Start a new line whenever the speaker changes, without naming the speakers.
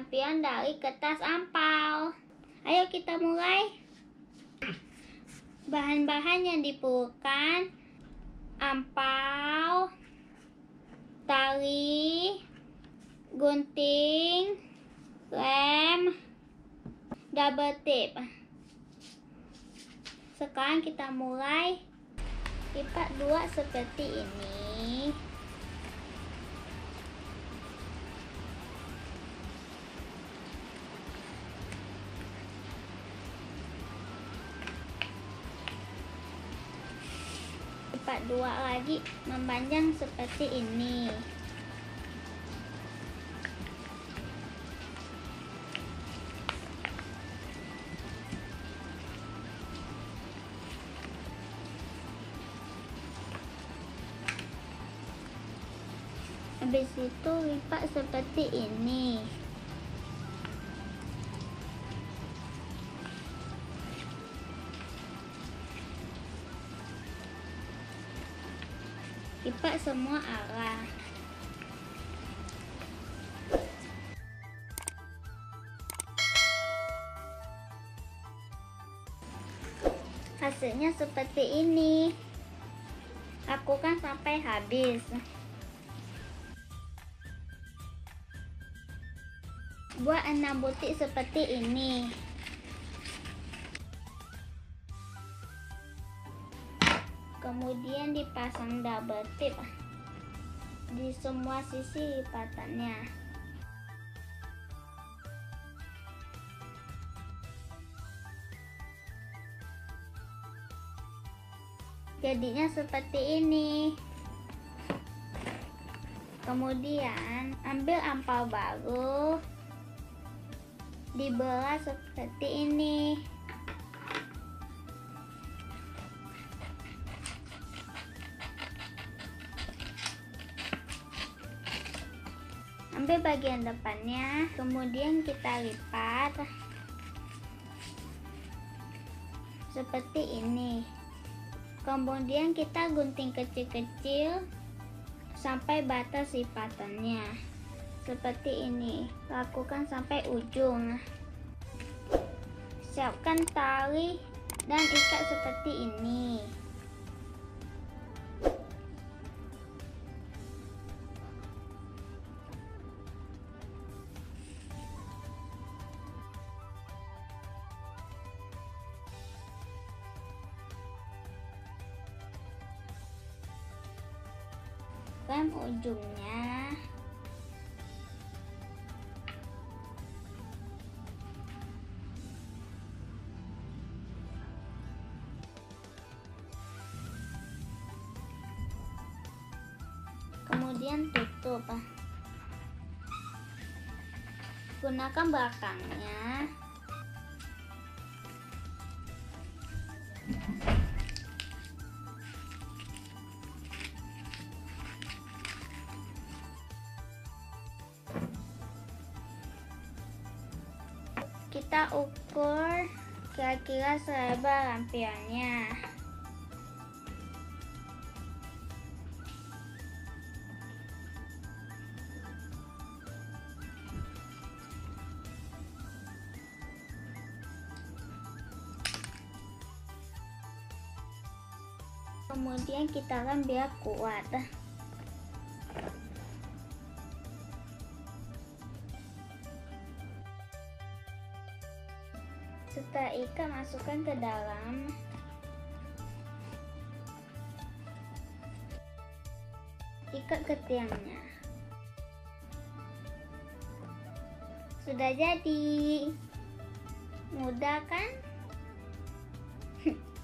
lampion dari kertas ampau. Ayo kita mulai. Bahan-bahan yang diperlukan: ampau, tali, gunting, lem, double tape. Sekarang kita mulai. Lipat dua seperti ini. Lipat dua lagi, memanjang seperti ini. Habis itu lipat seperti ini. Lipat semua arah. Hasilnya seperti ini. Lakukan sampai habis. Buat 6 butir seperti ini. Kemudian dipasang double tape di semua sisi lipatannya. Jadinya seperti ini. Kemudian ambil ampau baru, dibelah seperti ini. Ambil bagian depannya, kemudian kita lipat seperti ini. Kemudian kita gunting kecil-kecil sampai batas lipatannya. Seperti ini, lakukan sampai ujung. Siapkan tali dan ikat seperti ini. Lem ujungnya. Kemudian tutup. Gunakan belakangnya. Kita ukur kira-kira selebar lampionnya. Kemudian kita lem biar kuat. Setelah ikat, masukkan ke dalam. Ikat ke tiangnya. Sudah jadi. Mudah kan?